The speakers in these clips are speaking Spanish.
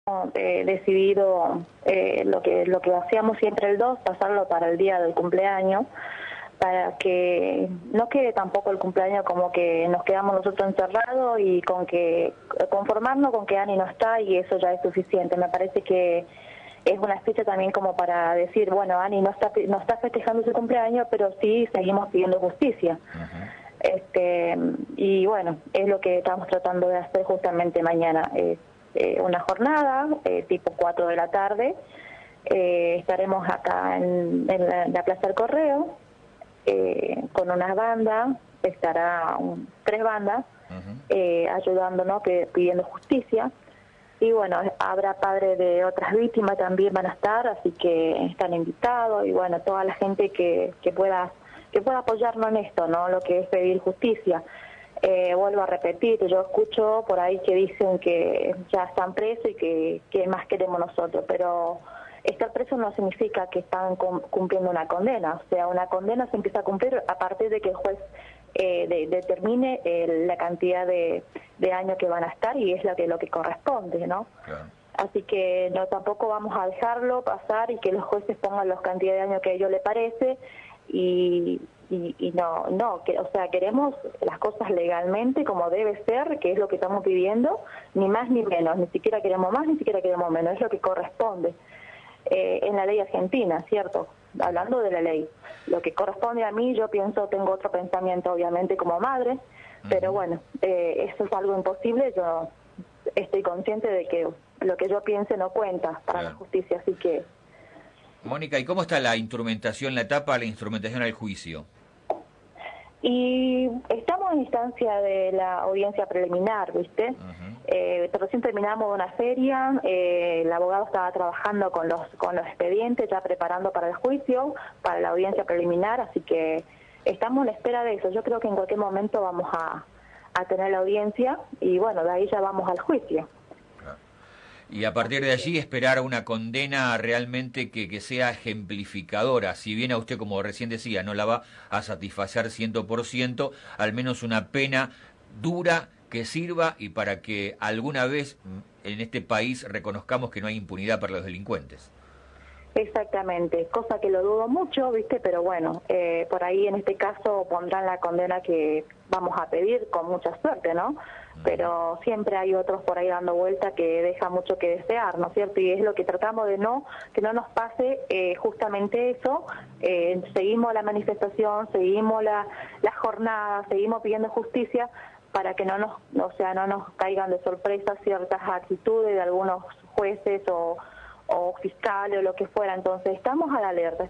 decidido lo que hacíamos siempre el 2, pasarlo para el día del cumpleaños, para que no quede tampoco el cumpleaños como que nos quedamos nosotros encerrados y con que conformarnos con que Ani no está y eso ya es suficiente. Me parece que es una fecha también como para decir, bueno, Ani no está festejando su cumpleaños, pero sí seguimos pidiendo justicia. Y bueno, es lo que estamos tratando de hacer justamente mañana. Una jornada tipo 4 de la tarde. Estaremos acá en la Plaza del Correo con unas bandas, estará 3 bandas ayudándonos, pidiendo justicia. Y bueno, habrá padres de otras víctimas también van a estar, así que están invitados y bueno, toda la gente que pueda apoyarnos en esto, ¿no? Lo que es pedir justicia. Vuelvo a repetir, yo escucho por ahí que dicen que ya están presos y que más queremos nosotros, pero estar preso no significa que están cumpliendo una condena. O sea, una condena se empieza a cumplir a partir de que el juez determine la cantidad de años que van a estar y es lo que corresponde, ¿no? Claro. Así que no, tampoco vamos a dejarlo pasar y que los jueces pongan la cantidad de años que a ellos les parece y o sea, queremos las cosas legalmente como debe ser, que es lo que estamos pidiendo, ni más ni menos, ni siquiera queremos más, ni siquiera queremos menos, es lo que corresponde en la ley argentina, ¿cierto? Hablando de la ley, lo que corresponde a mí, yo pienso, tengo otro pensamiento obviamente como madre, pero bueno, eso es algo imposible, yo estoy consciente de que lo que yo piense no cuenta para la justicia, así que... Mónica, ¿y cómo está la instrumentación, la etapa de la instrumentación al juicio? Y estamos en instancia de la audiencia preliminar, ¿viste? Recién terminamos una feria, el abogado estaba trabajando con los expedientes, ya preparando para el juicio, para la audiencia preliminar, así que estamos en la espera de eso. Yo creo que en cualquier momento vamos a tener la audiencia y bueno, de ahí ya vamos al juicio. Y a partir de allí esperar una condena realmente que sea ejemplificadora. Si bien a usted, como recién decía, no la va a satisfacer 100%, al menos una pena dura que sirva y para que alguna vez en este país reconozcamos que no hay impunidad para los delincuentes. Exactamente, cosa que lo dudo mucho, ¿viste? Pero bueno, por ahí en este caso pondrán la condena que vamos a pedir con mucha suerte, ¿no? Pero siempre hay otros por ahí dando vuelta que deja mucho que desear, ¿no es cierto? Y es lo que tratamos de que no nos pase justamente eso. Seguimos la manifestación, seguimos la jornada, seguimos pidiendo justicia para que no nos caigan de sorpresa ciertas actitudes de algunos jueces o fiscales o lo que fuera. Entonces estamos a la alerta,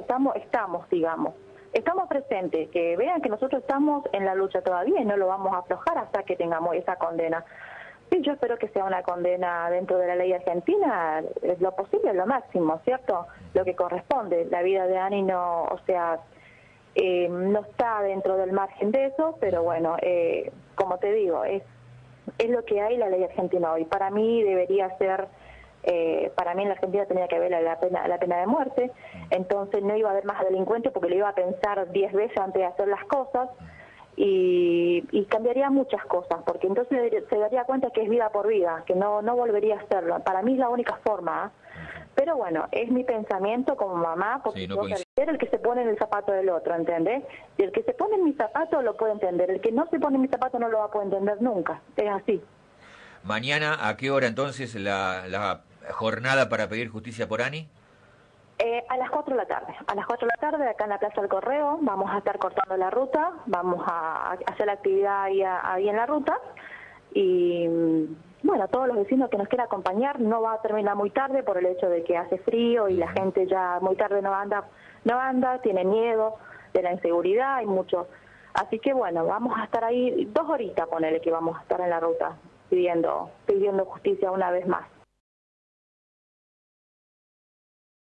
estamos presentes, que vean que nosotros estamos en la lucha todavía y no lo vamos a aflojar hasta que tengamos esa condena. Sí, yo espero que sea una condena dentro de la ley argentina, es lo posible, lo máximo, ¿cierto? Lo que corresponde. La vida de Ani no, o sea, no está dentro del margen de eso, pero bueno, como te digo, es lo que hay la ley argentina hoy. Para mí debería ser... para mí en la Argentina tenía que haber la pena de muerte, entonces no iba a haber más delincuentes porque lo iba a pensar 10 veces antes de hacer las cosas y cambiaría muchas cosas, porque entonces se daría cuenta que es vida por vida, que no volvería a hacerlo. Para mí es la única forma, pero bueno, es mi pensamiento como mamá, porque sí, yo ser el que se pone en el zapato del otro, ¿entendés? Y el que se pone en mi zapato lo puede entender, el que no se pone en mi zapato no lo va a poder entender nunca, es así. Mañana, ¿a qué hora entonces la jornada para pedir justicia por Ani? A las 4 de la tarde. A las 4 de la tarde, acá en la Plaza del Correo, vamos a estar cortando la ruta, vamos a hacer la actividad ahí en la ruta. Y bueno, todos los vecinos que nos quieran acompañar, no va a terminar muy tarde por el hecho de que hace frío y la gente ya muy tarde no anda, tiene miedo de la inseguridad y mucho. Así que bueno, vamos a estar ahí 2 horitas, ponele que vamos a estar en la ruta pidiendo justicia una vez más.